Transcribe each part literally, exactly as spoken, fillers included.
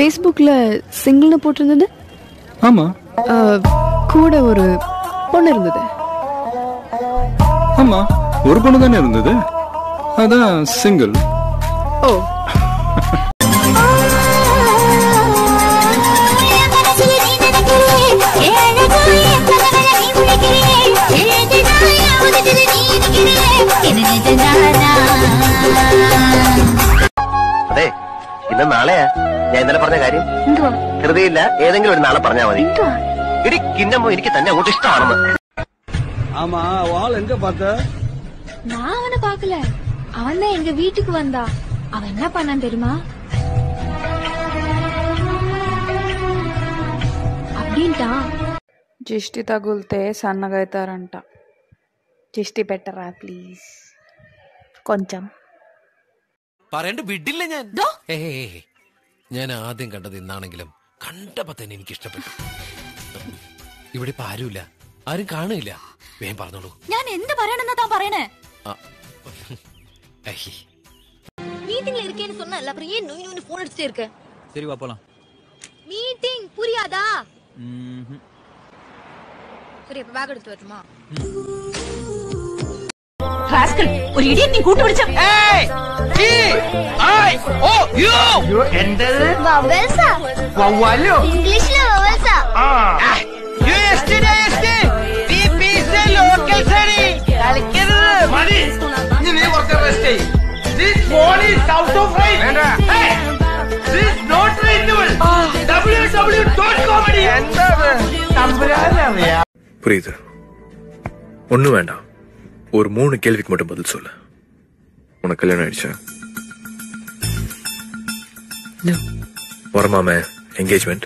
ஃபேஸ்புக்ல சிங்கிள்னு போட்டிருந்தது. ஆமா. கூட ஒரு பொண்ணு இருந்தது. ஆமா, ஒரு பொண்ணு தானே இருந்தது. அதான் சிங்கிள். ஓ. അതെ, ഇന്ന് നാളെയാ ഞാൻ ഇന്നലെ പറഞ്ഞ കാര്യം. ഹൃദയില്ല, ഏതെങ്കിലും ഒരു നാളെ പറഞ്ഞാ മതി. ഇടി കിന്നമ്മോ, എനിക്ക് തന്നെ അങ്ങോട്ട് ഇഷ്ടമാണെന്ന്. ஆமா, வாள் எங்க பார்த்த? நான் அவனை பாக்கல, அவன் தான் எங்க வீட்டுக்கு வந்தா. அவன் என்ன பண்ணான் தெரியுமா? அப்படின்ட்டான். జిష్టి తగులితే సన్నగా అవుతారంట. జిష్టి పెట్టరా ప్లీజ్ కొంచెం. പറയണ്ട വിടില്ല ഞാൻ. ഞാൻ ആദ്യം കണ്ടത് ഇന്നാണെങ്കിലും കണ്ടപ്പോ തന്നെ എനിക്ക് ഇഷ്ടപ്പെട്ടു. ഇവിടെ ഇപ്പൊ ആരുമില്ല, ആരും കാണില്ല. വേഗം പറഞ്ഞോളൂ. ഞാൻ എന്ത് പറയണെന്നാ താൻ പറയണേ? மீட்டிங்ல இருக்கேன்னு சொன்னல, அப்புறம் ஏன் நோய் நோய் போன் அடிச்சிட்டே இருக்க? சரி வா போலாம். மீட்டிங் புரியாதா? ம்ம். சரி அப்ப பேக் எடுத்து வரட்டுமா? റാസ്കൽ, ഒരു ഇഡിയറ്റ് നീ കൂട്ടുപിടിച്ച. ഏയ് G I O U U എന്റത് വവൽസ വവ്വാലോ ഇംഗ്ലീഷിലെ വവൽസ. ആ U S T S T P P C local സരി കളിക്കരുത്. മതി, ഇനി നീ കുറച്ച് റെസ്റ്റ് ചെയ്യ്. This body is out of range. വേണ്ട, this not reachable. W W dot comedy. എന്താണ് തമ്പുരാനറിയാ? புரியுது, ஒன்னும் வேண்டாம். ஒரு மூணு கேள்விக்கு மட்டும் பதில் சொல்லு. உனக்கு கல்யாணம் ஆயிடுச்சா? வரமாம என்கேஜ்மெண்ட்?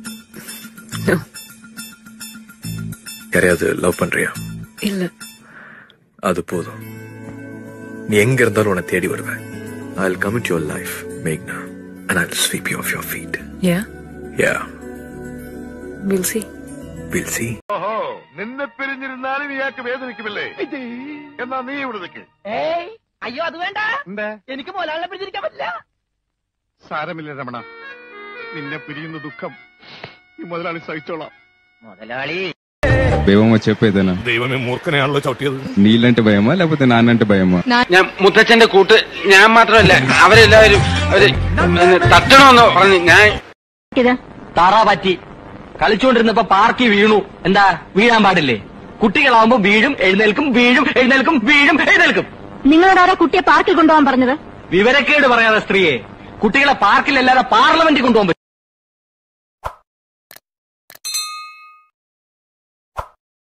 யாரையாவது லவ் பண்றியா? இல்ல. அது போதும். நீ எங்க இருந்தாலும் உன்னை தேடி வருவேன். I'll come into your life, Meghna, and I'll sweep you off your feet. Yeah? Yeah. We'll see. We'll see. ഓഹോ, നിന്നെ പിരിഞ്ഞിരുന്നാലും ഇയാൾക്ക് വേദനിക്കുമല്ലേ? എന്നാ നീ ഇവിടെ നിൽക്ക്. ഏയ് അയ്യോ, അത് വേണ്ട. എന്താ? എനിക്ക് മോലാളിനെ പിരിച്ചിരിക്കാൻ പറ്റില്ല. സാരമില്ല രമണ, നിന്നെ പിരിയുന്ന ദുഃഖം ഈ മുതലാളി സഹിച്ചോളാം. മുതലാളി దైవమో చెప్పేదేనా? ദൈവമേ, മൂർഖനെയാണല്ലോ ചവിട്ടിയത്. నీళ్ళంటే భయమా లేకపోతే నాన్నంటే భయమా? ഞാൻ മുത്തച്ഛന്റെ കൂട്ട് ഞാൻ മാത്രമല്ല, അവരെല്ലാവരും അവര് തട്ടണമെന്ന് പറഞ്ഞു. ഞാൻ താറാ പറ്റി കളിച്ചുകൊണ്ടിരുന്നപ്പോ പാർക്കി വീണു. എന്താ, വീഴാൻ പാടില്ലേ? കുട്ടികളാവുമ്പോ വീഴും, എഴുന്നേൽക്കും, വീഴും, എഴുന്നേൽക്കും, വീഴും, എഴുന്നേൽക്കും. നിങ്ങളോടാരാ കുട്ടിയെ പാർക്കിൽ കൊണ്ടുപോകാൻ പറഞ്ഞത്? വിവരക്കേട് പറയാതെ സ്ത്രീയെ. കുട്ടികളെ പാർക്കിലല്ലാതെ പാർലമെന്റിൽ കൊണ്ടുപോകാൻ